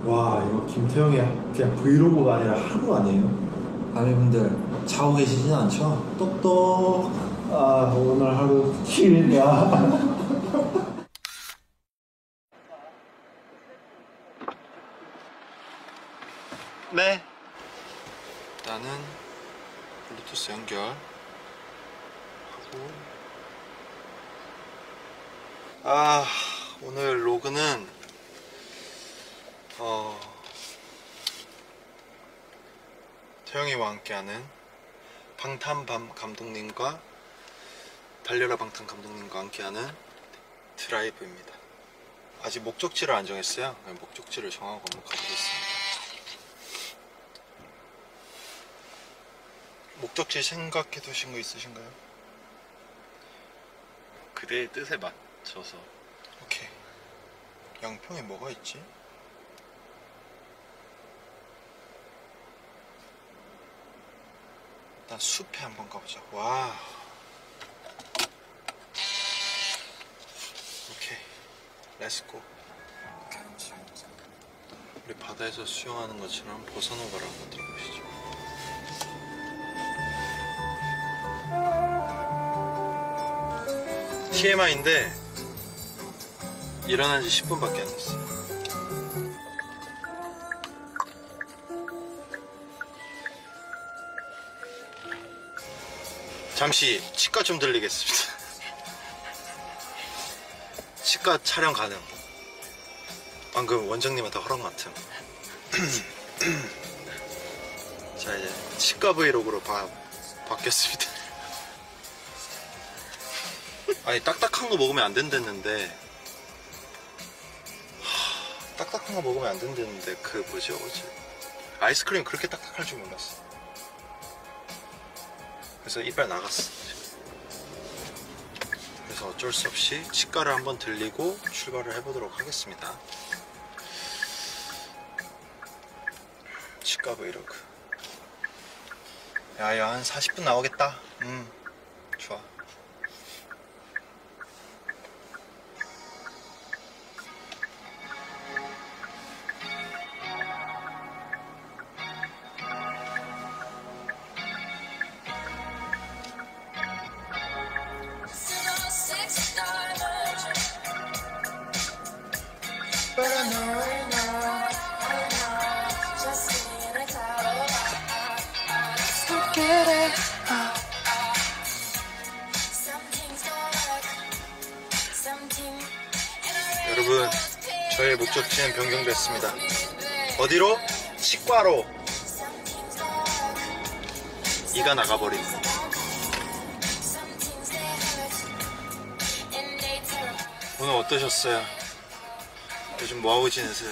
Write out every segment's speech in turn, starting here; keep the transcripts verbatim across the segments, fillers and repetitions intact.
와, 이거 김태형이 그냥 브이로그가 아니라 하루 아니에요? 아미분들 자고 계시진 않죠? 똑똑. 아, 오늘 하루 킬이야. 네. 일단은 블루투스 연결하고, 아 오늘 로그는 어 태영이와 함께하는 방탄밤 감독님과 달려라 방탄 감독님과 함께하는 드라이브입니다. 아직 목적지를 안 정했어요. 목적지를 정하고 한번 가보겠습니다. 목적지 생각해 두신 거 있으신가요? 그대의 뜻에 맞춰서. 오케이. 양평에 뭐가 있지? 일단 숲에 한번 가보자. 와. 오케이. 렛츠고. 우리 바다에서 수영하는 것처럼 보사노바를 한번 들어보시죠. 티엠아이인데 일어난 지 십 분밖에 안 됐어요. 잠시 치과 좀 들리겠습니다. 치과 촬영 가능. 방금 원장님한테 허락 맡음. 자, 이제 치과 브이로그로 바, 바뀌었습니다. 아니, 딱딱한 거 먹으면 안 된댔는데, 하, 딱딱한 거 먹으면 안 된댔는데 그 뭐지 어제 아이스크림 그렇게 딱딱할 줄 몰랐어. 그래서 이빨 나갔어. 그래서 어쩔 수 없이 치과를 한번 들리고 출발을 해보도록 하겠습니다. 치과 브이로그. 야야, 한 사십 분 나오겠다. 음 좋아. 여러분, 저의 목적지는 변경됐습니다. 어디로? 치과로. 이가 나가버린. 오늘 어떠셨어요? 요즘 뭐하고 지내세요?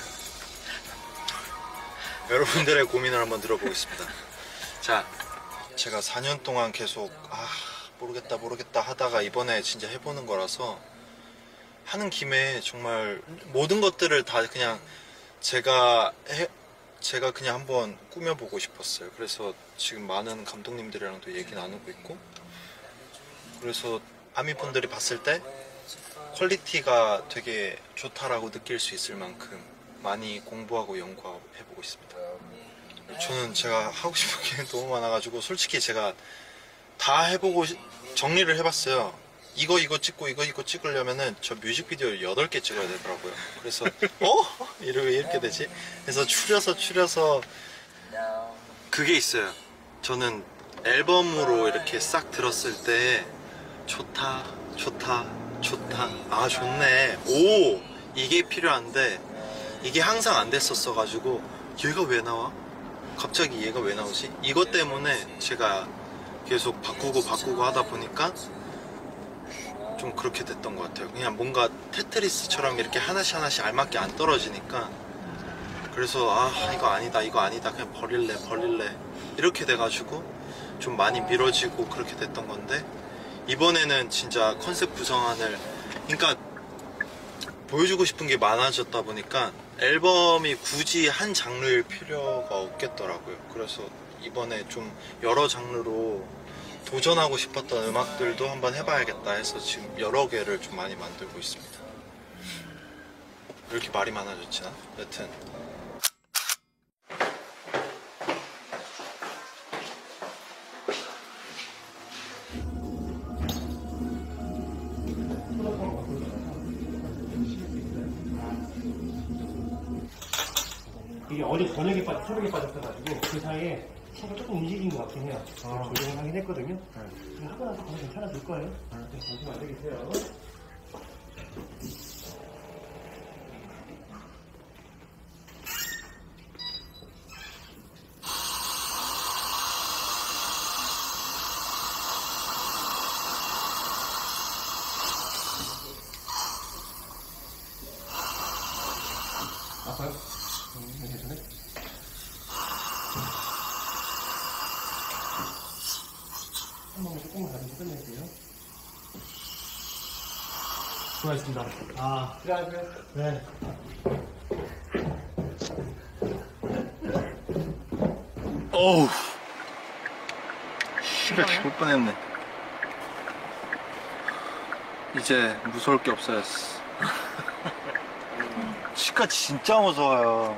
여러분들의 고민을 한번 들어보겠습니다. 자, 제가 사 년 동안 계속 아 모르겠다 모르겠다 하다가 이번에 진짜 해보는 거라서 하는 김에 정말 모든 것들을 다 그냥 제가 해, 제가 그냥 한번 꾸며보고 싶었어요. 그래서 지금 많은 감독님들이랑도 얘기 나누고 있고, 그래서 아미분들이 봤을 때 퀄리티가 되게 좋다라고 느낄 수 있을 만큼 많이 공부하고 연구해보고 있습니다. 저는 제가 하고 싶은 게 너무 많아가지고 솔직히 제가 다 해보고 정리를 해봤어요. 이거 이거 찍고 이거 이거 찍으려면은 저 뮤직비디오 여덟 개 찍어야 되더라고요. 그래서 어? 이러 왜 이렇게 되지? 그래서 추려서 추려서 그게 있어요. 저는 앨범으로 이렇게 싹 들었을 때 좋다 좋다 좋다 아 좋네 오 이게 필요한데 이게 항상 안 됐었어 가지고 얘가 왜 나와? 갑자기 얘가 왜 나오지? 이것 때문에 제가 계속 바꾸고 바꾸고 하다 보니까 좀 그렇게 됐던 것 같아요. 그냥 뭔가 테트리스처럼 이렇게 하나씩 하나씩 알맞게 안 떨어지니까, 그래서 아 이거 아니다 이거 아니다 그냥 버릴래 버릴래 이렇게 돼가지고 좀 많이 미뤄지고 그렇게 됐던 건데, 이번에는 진짜 컨셉 구성안을, 그러니까 보여주고 싶은 게 많아졌다 보니까 앨범이 굳이 한 장르일 필요가 없겠더라고요. 그래서 이번에 좀 여러 장르로 도전하고 싶었던 음악들도 한번 해봐야겠다 해서 지금 여러 개를 좀 많이 만들고 있습니다. 왜 이렇게 말이 많아졌지나? 여튼 이게 어제 저녁에 빠져, 새벽에 빠졌어가지고 그 사이에 차가 조금 움직인 것 같긴 해요. 아. 조정을 하긴 했거든요. 지금 하고 나서 거의 괜찮아질 거예요. 네, 잠시만 기다리세요. 아파요? 음, 괜찮네. 한 번만 조금만 가지고 끝낼게요. 수고하셨습니다. 아, 들어가세요. 네. 어우, 씨발 죽을 뻔했네. 이제 무서울 게 없어졌어. 치과 진짜 무서워요.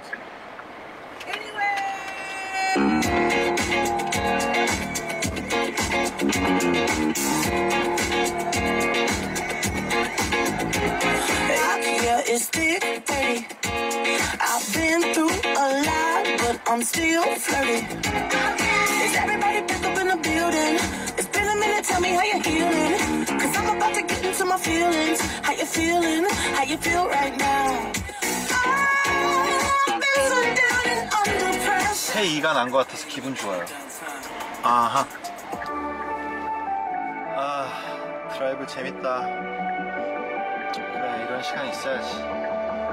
Yeah, it's still dirty. I've been through a lot, but I'm still flirty. Is everybody back up in the building? It's been a minute, tell me how you're healing. Cause I'm about to get into my feelings. How you feeling? How you feel right now? I've been so down and under pressure. 새 이가 난 것 같아서 기분 좋아요. 아하. 아, 드라이브 재밌다. 그래, 이런 시간 있어야지.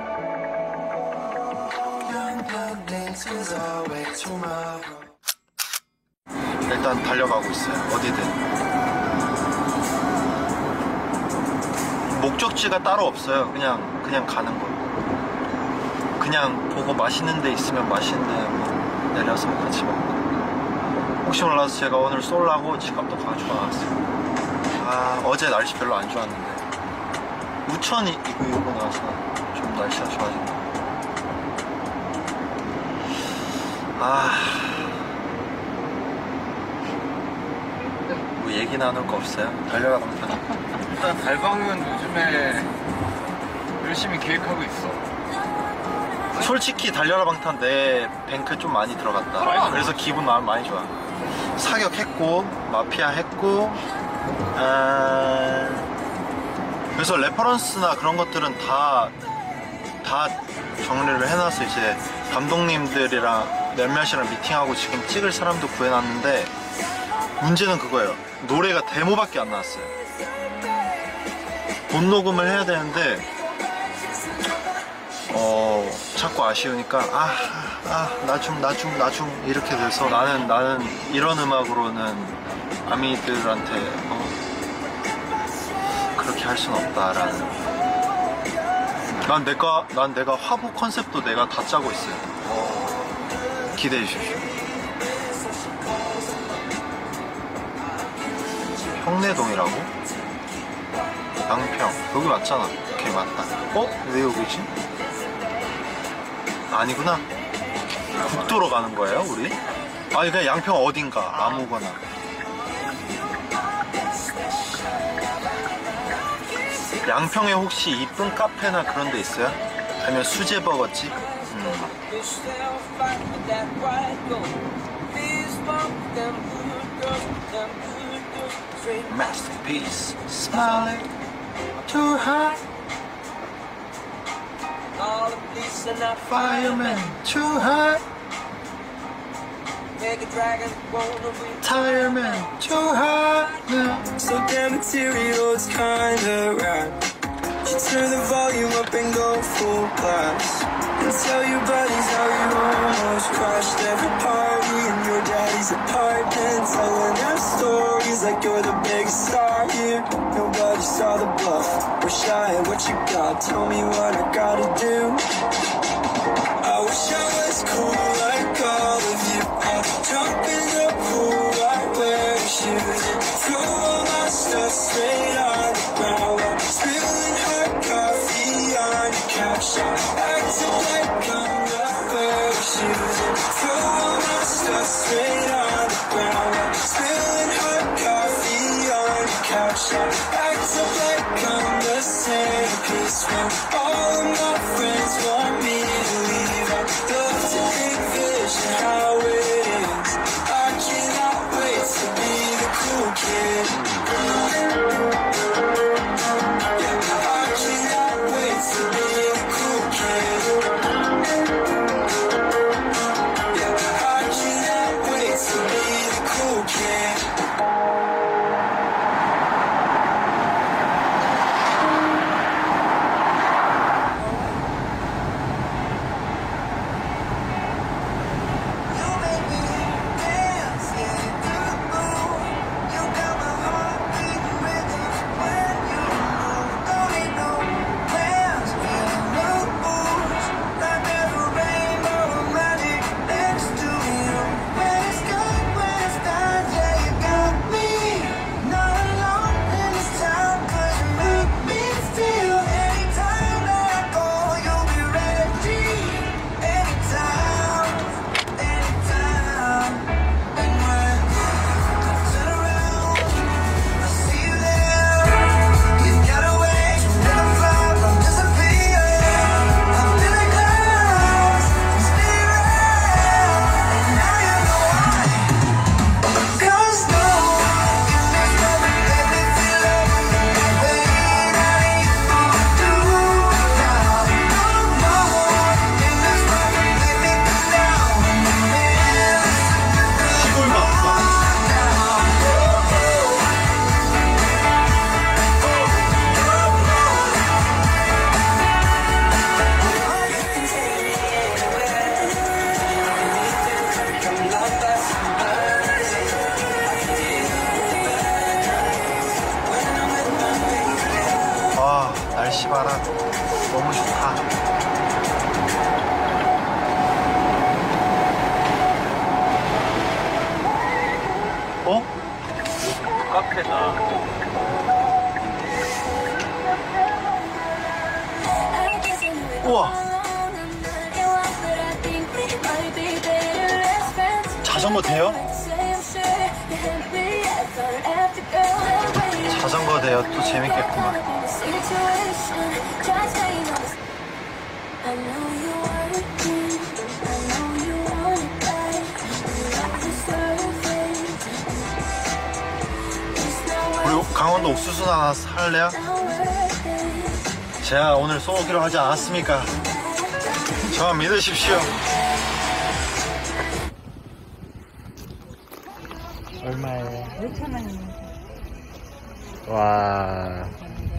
일단 달려가고 있어요. 어디든. 목적지가 따로 없어요. 그냥 그냥 가는 거. 그냥 보고 맛있는 데 있으면 맛있는 데 뭐 내려서 같이 먹고. 혹시 몰라서 제가 오늘 쏠라고 지갑도 가지고 나왔어요. 아, 어제 날씨 별로 안 좋았는데 우천이 이거 입고 나서 좀 날씨가 좋아진다. 아, 뭐 얘기 나눌 거 없어요? 달려가 방탄. 일단 달방은 요즘에 열심히 계획하고 있어. 솔직히 달려라 방탄 내 뱅크 좀 많이 들어갔다. 그래서 기분 마음 많이 좋아. 사격했고 마피아 했고 아... 그래서 레퍼런스나 그런 것들은 다 다 정리를 해놨어. 이제 감독님들이랑 몇몇이랑 미팅하고 지금 찍을 사람도 구해놨는데 문제는 그거예요. 노래가 데모밖에 안 나왔어요. 본 녹음을 해야 되는데 어 자꾸 아쉬우니까 아 아 나 좀 나 좀 나 좀 이렇게 돼서 나는 나는 이런 음악으로는 아미들한테 어, 그렇게 할 순 없다라는. 난 내가 난 내가 화보 컨셉도 내가 다 짜고 있어요. 어, 기대해 주십시오. 형내동이라고? 양평 여기 맞잖아. 오케이 맞다. 어? 왜 여기지? 아니구나. 국도로 가는 거예요 우리? 아니 그냥 양평 어딘가 아무거나. 양평에 혹시 이쁜 카페나 그런 데 있어요? 아니면 수제버거집? 음. Masterpiece, smiling too high. Fireman too high. Tireman too high now. So damn material, it's kinda rad. You turn the volume up and go full blast. And tell your buddies how you almost crashed every party in your daddy's apartment. Telling them stories like you're the biggest star here. Nobody saw the bluff or shy at what you got. Tell me what I gotta do. I wish I was cool like all of you. I'll jump in the pool right where the shoes. Throw all my stuff straight on the ground. Spilling hot coffee on your couch. Acting like I'm not where the shoes. Throw all my stuff straight on the ground. Spilling hot coffee on your couch. Acting like I'm the centerpiece when all of my friends want me. 우와. 자전거 돼요? 자전거 돼요. 또 재밌겠구만. 우리 강원도 옥수수나 하나 살래요? 제가 오늘 쏘기로 하지 않았습니까? 저만 믿으십시오. 얼마예요? 오천 원입니다. 와.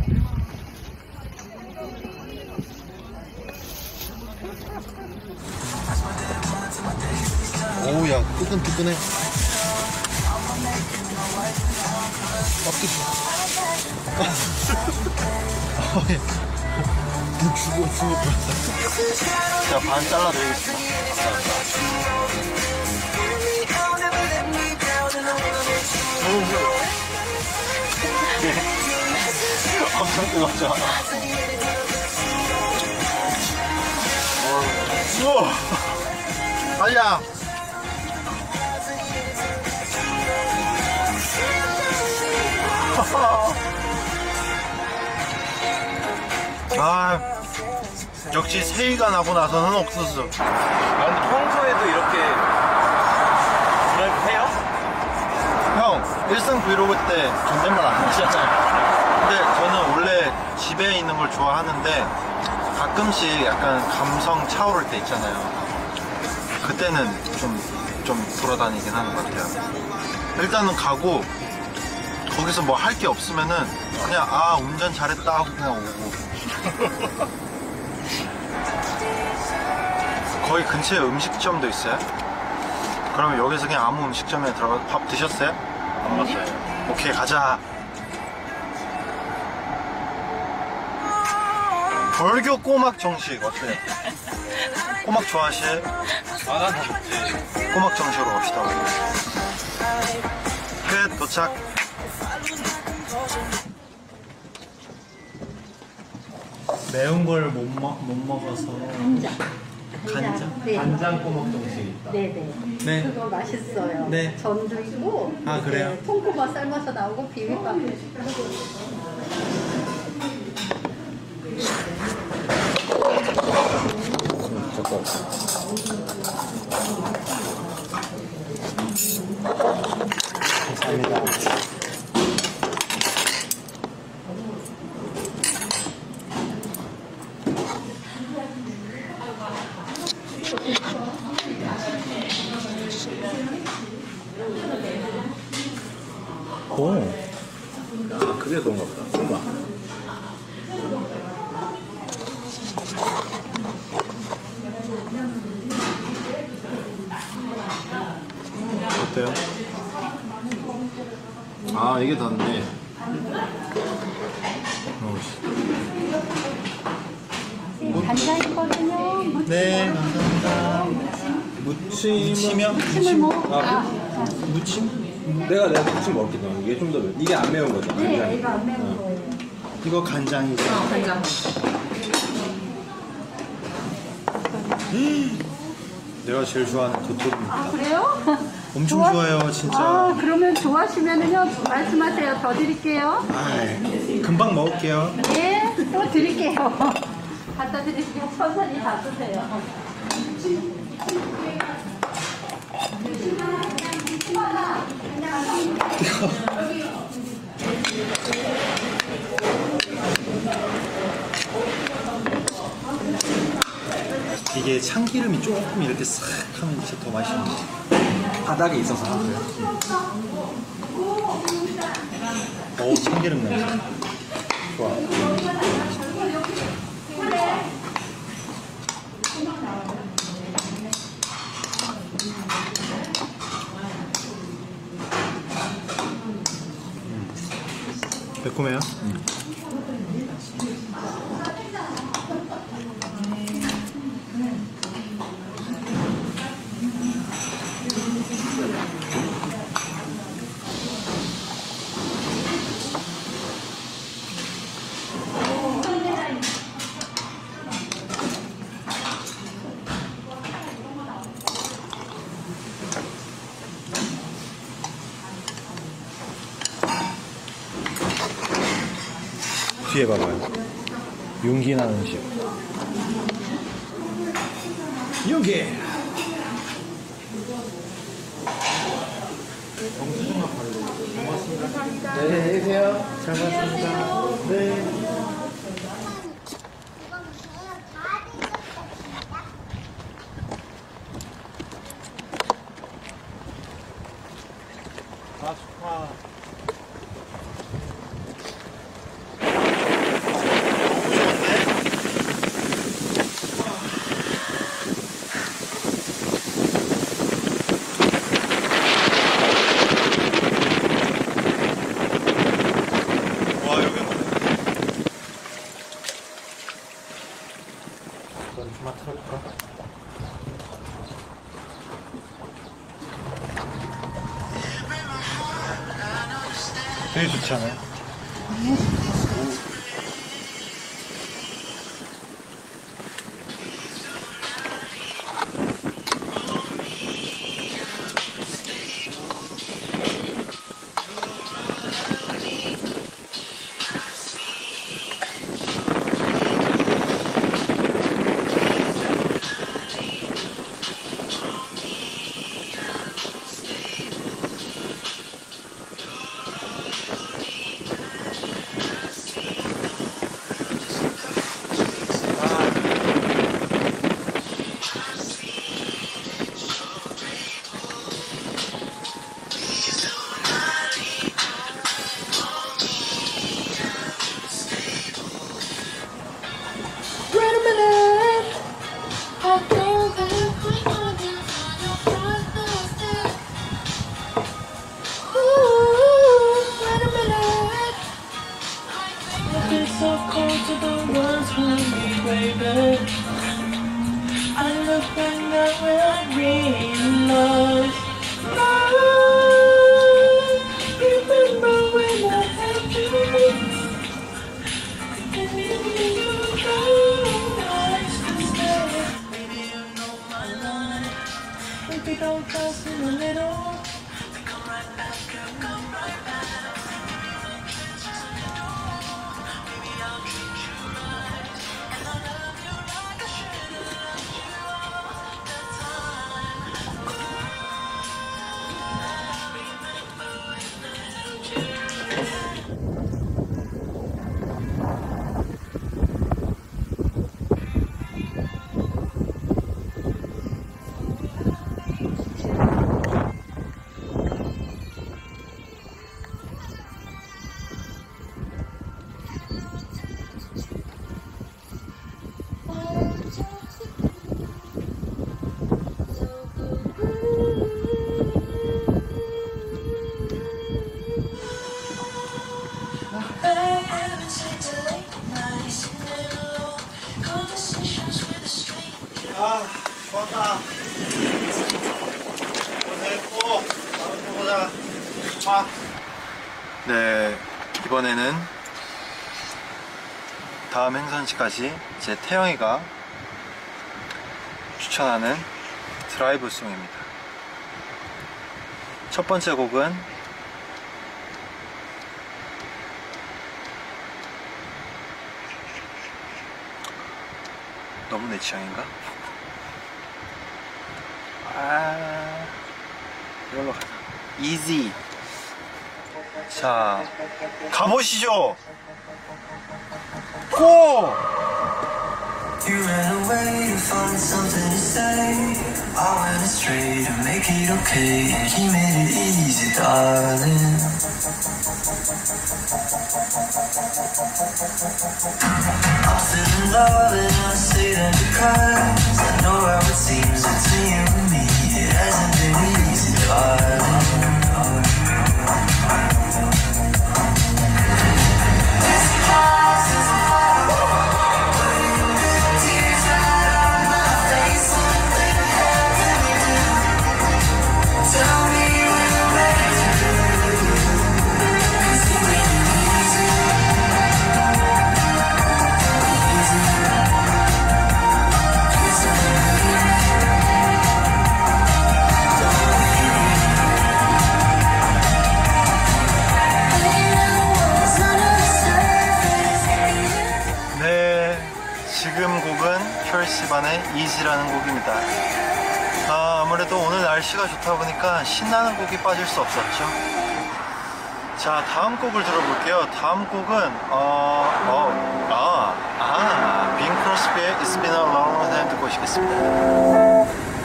오우야, 뜨끈뜨끈해. 죽어, 죽어. 제가 반 잘라드리겠습니다. 엄청 뜨겁죠? 우와! 아야! 아, 역시 새해가 나고 나서는 옥수수. 아, 근데 평소에도 이렇게 드라이브 해요? 형, 일상 브이로그 때 존댓말 안 하시잖아요. 근데 저는 원래 집에 있는 걸 좋아하는데 가끔씩 약간 감성 차오를 때 있잖아요. 그때는 좀, 좀 돌아다니긴 하는 것 같아요. 일단은 가고 거기서 뭐 할 게 없으면은 그냥 아 운전 잘했다 하고 그냥 오고. 거의 근처에 음식점도 있어요? 그러면 여기서 그냥 아무 음식점에 들어가서 밥 드셨어요? 안 먹었어요. 오케이, 가자. 벌교 꼬막 정식 어때요? 꼬막 좋아하실? 아, 난 다 먹지. 꼬막 정식으로 갑시다. 끝, 도착. 매운 걸 못 못 먹어서. 간장. 간장? 네. 간장 꼬막 정식 있다. 네네. 네. 그거 맛있어요. 네. 전도 있고. 아, 그래요? 네, 통고마 삶아서 나오고 비빔밥도 있고. 감사합니다. 오. 아, 그게 그런가 보다. 꼬막. 어때요? 아, 이게 닿네. 간장 있거든요. 네, 감사합니다. 무침. 무침이요? 무침을 먹어. 아, 무침? 내가 내가 무침 먹게 돼. 이게 좀 더 이게 안 매운 거죠? 네, 이거 안 매운 거예요. 이거 간장이죠? 간장. 내가 제일 좋아하는 도토리입니다. 아, 그래요? 엄청 좋아? 좋아요, 진짜. 아, 그러면 좋아하시면은요, 말씀하세요. 더 드릴게요. 아이, 금방 먹을게요. 예, 또 드릴게요. 갖다 드릴게요. 천천히 다 드세요. 이게 참기름이 조금 이렇게 싹 하면 진짜 더 맛있는 거. 바닥에 있어서 그래요. 어우, 참기름 냄새. 좋아. 음. 매콤해요? 음. 뒤에 봐봐요. 윤기 나는 집. 윤기! 네, 안녕히 계세요. 잘 봤습니다. 네. 아, 좋다. 와 여기 뭐야? 이건 좀만 틀어볼까? 되게 좋지 않아요? 아 좋았다. 고생했고 다음에 또 보자. 아. 네 이번에는 다음 행선지까지 제 태영이가 추천하는 드라이브 송입니다. 첫 번째 곡은 너무 내 취향인가? 아 이걸로 가자. 이지. 자 가보시죠. 고! You ran away to find something to say. I went astray to make it okay, and he made it easy, darling. I'm still in love and I say that because I know how it seems between you and me. It hasn't been easy, darling. 다음 곡입니다. 아, 아무래도 오늘 날씨가 좋다 보니까 신나는 곡이 빠질 수 없었죠. 자, 다음 곡을 들어볼게요. 다음 곡은 어, 어, 아, 아, 빈 크로스비의 It's Been a Long Time 듣고 오시겠습니다.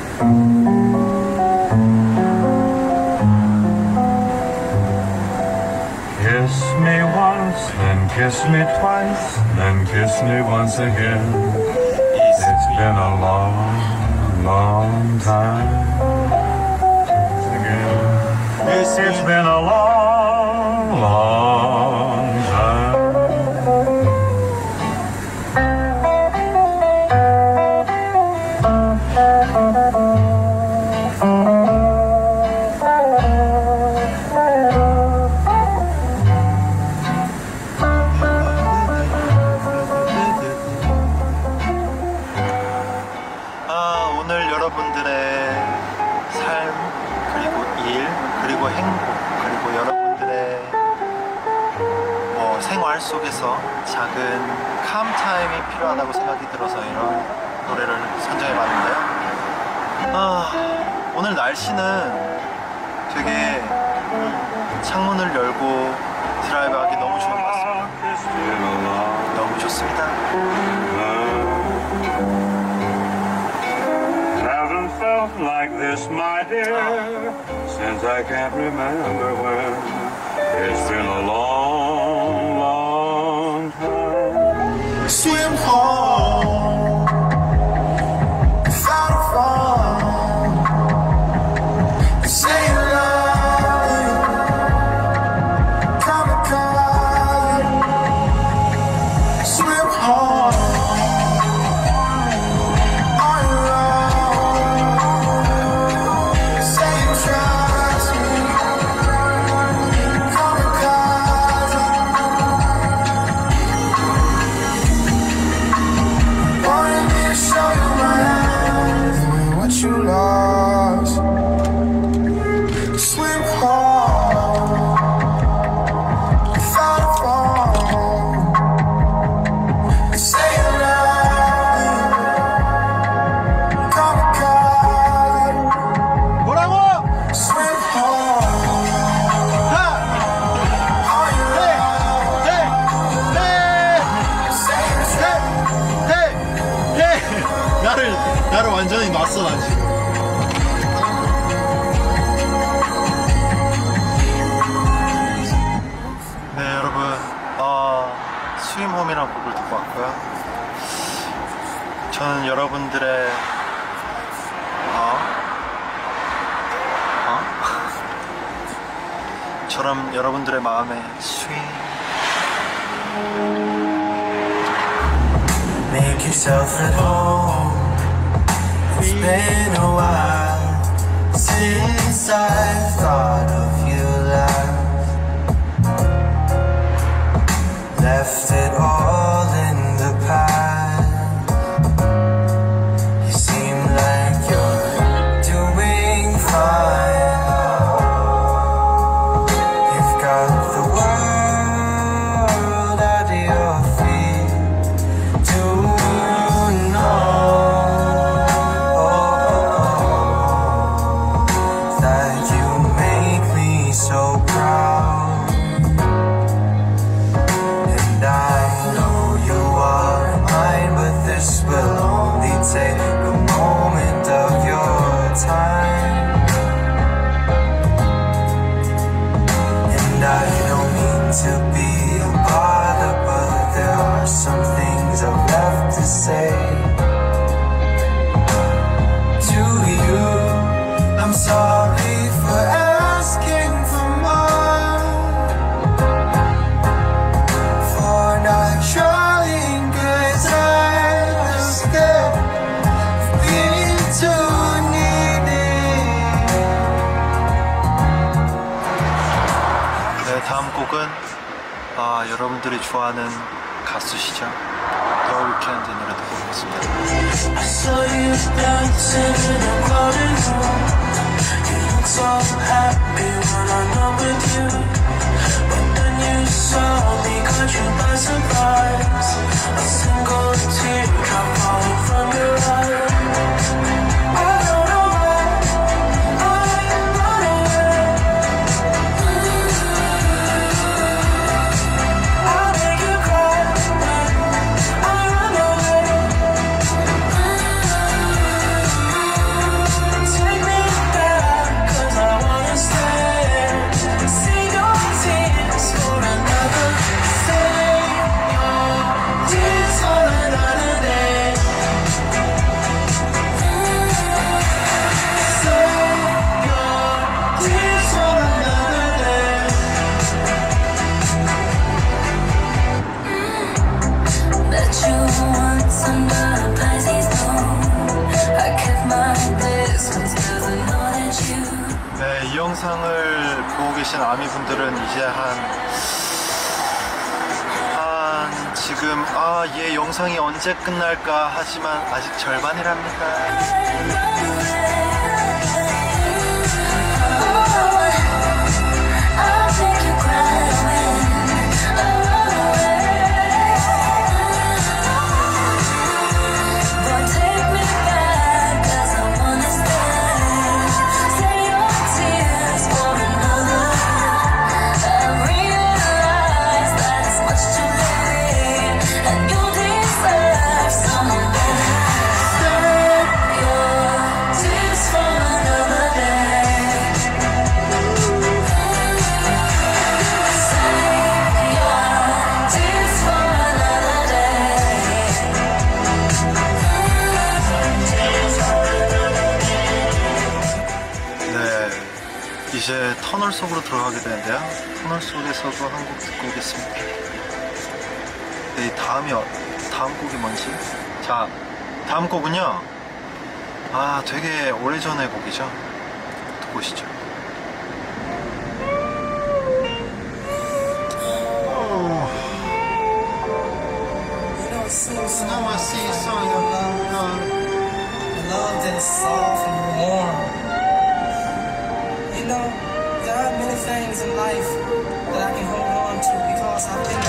Kiss me once, then kiss me twice, then kiss me once again. It's been a long, long time. Again. It's It's been a long, long time. 아, 오늘 여러분들의 삶, 그리고 일, 그리고 행복, 그리고 여러분들의 뭐 생활 속에서 작은 캄타임이 필요하다고 생각이 들어서 이런 노래를 선정해봤는데요. 아, 오늘 날씨는 되게 창문을 열고 드라이브하기 너무 좋은 것 같습니다. It's been a long 너무 좋습니다. Haven't felt like this, my dear, since I can't remember when. It's been a long, long time. Swim home without a phone. Say you love me, kamikaze. Swim home on your own. Say you trust me, kamikaze. Wanted me to show you my eyes and what you lost. Swim home without a phone. Say you love me, kamikaze. 뭐라고? Swim home on your own. Say you trust 헤이! 헤이! 나를, 나를 완전히 놨어, 나 지금. 네, 여러분. 어, 스윙홈이라는 곡을 듣고 왔고요. 저는 여러분들의, 어? 어? 저럼 여러분들의 마음에 스윙. Make yourself at home. It's been a while since I thought of you last. Left it all in the past. You seem like you're doing fine. You've got the world at your feet. Do you know that you make me so proud? And I know you are mine, but this will only take a moment of your time. And I don't mean to be a bother, but there are some things I've left to say to you. I'm sorry for asking for more, for not trying, 'cause I was scared of being too needy. 네, 다음 곡은 아, 여러분들이 좋아하는 가수시죠. The Weeknd 노래 듣고 오겠습니다. I saw you dancing in a crowded room. You look so happy when I'm not with you. But then you saw me, caught you by surprise. A single teardrop falling from your eye. 영상을 보고 계신 아미분들은 이제 한, 한 지금 아, 얘 영상이 언제 끝날까 하지만 아직 절반이랍니다. 이제 터널 속으로 들어가게 되는데요. 터널 속에서도 한 곡 듣고 오겠습니다. 네, 다음이 어, 다음 곡이 뭔지. 자, 다음 곡은요. 아, 되게 오래전의 곡이죠. 듣고 오시죠. Now I see a song of love, love that is soft and warm. You know, there are many things in life that I can hold on to because I've been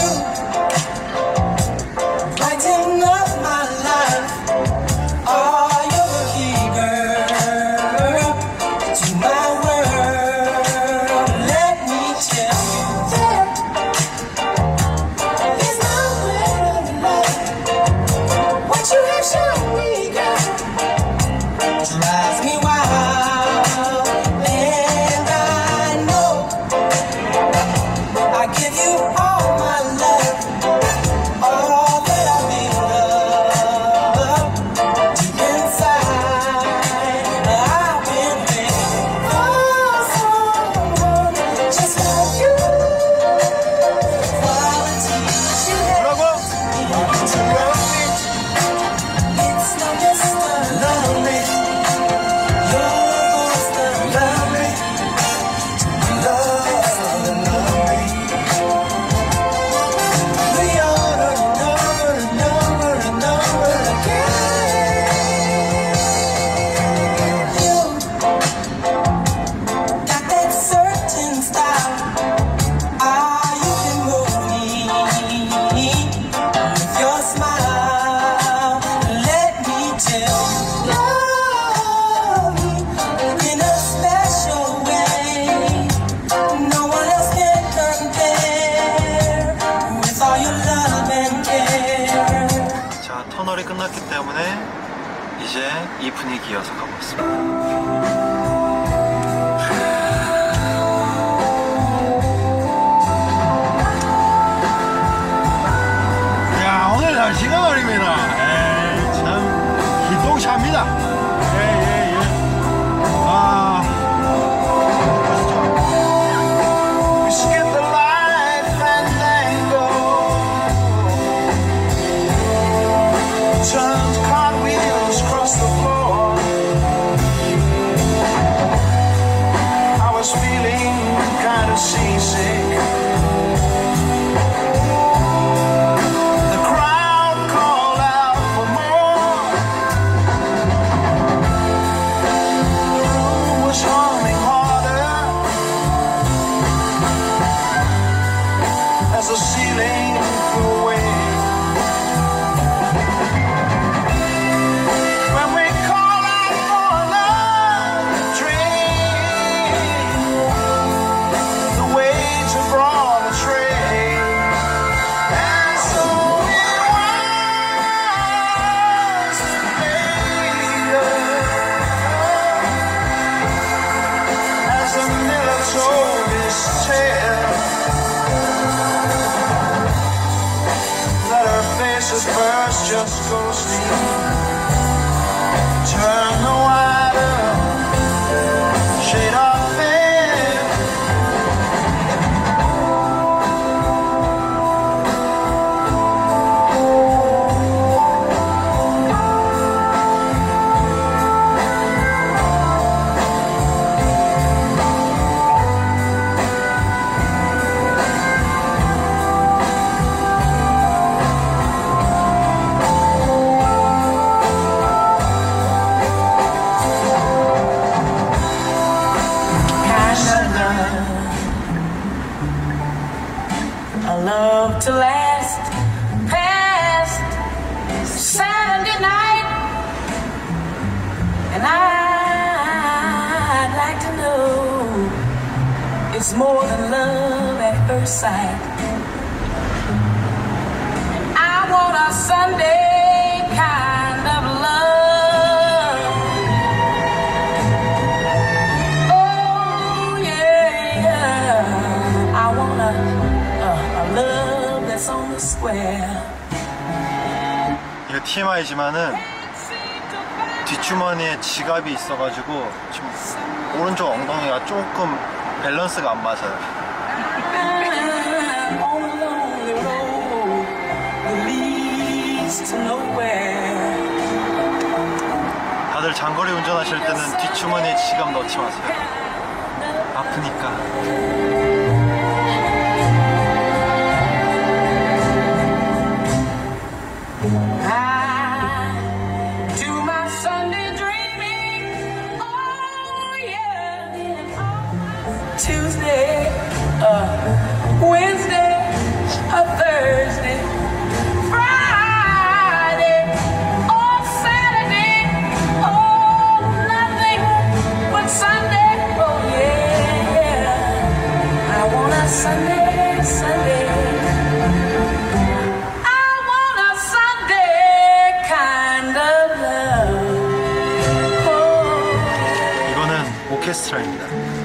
you. Brighten up my life. Are you the key, girl, to my world? Let me tell you that there's no greater love. What you have shown me, girl, drives me wild. And I know I give you all my love, all that I feel love deep inside. I've been waiting for someone just like you. Qualities you have 뭐라고? to love me. It's no Mister Lonely. You're supposed to love me. Love, love me. We ought to number, number, number again. You got that certain style. Ah, you can move me with your smile. Let me tell you, love me in a special way. No one else can compare with all your love and care. 자, 터널이 끝났기 때문에 이제 이 분위기 이어서 가보겠습니다. 야, 오늘 날씨가 말입니다. 에이, 참 기똥차입니다. 예, 예, 예. 아, We skip the life and tango, turned cartwheels across the floor. I was feeling kind of seasick. The crowd called out for more. The room was humming harder as the ceiling flew away. When we call out for a love train, the waves have brought a train, and so it was later, as the miller told his tale, let her face at first just go sleep, turn the wider shade of veil. And I'd like to know it's more than love at first sight. And I want a Sunday kind of love. Oh yeah, I want a, a, a love that's on the square. 이거 티엠아이지만은 뒷주머니에 지갑이 있어가지고 지금 오른쪽 엉덩이가 조금 밸런스가 안 맞아요. I'm on a lonely road that leads to nowhere. 다들 장거리 운전하실 때는 뒷주머니에 지갑 넣지 마세요. 아프니까. I do my Sunday dreaming. Oh yeah. Tuesday, uh, Wednesday, a Thursday, Friday, or Saturday. Oh, nothing but Sunday. Oh yeah. I want a Sunday, Sunday. 이거는 오케스트라입니다.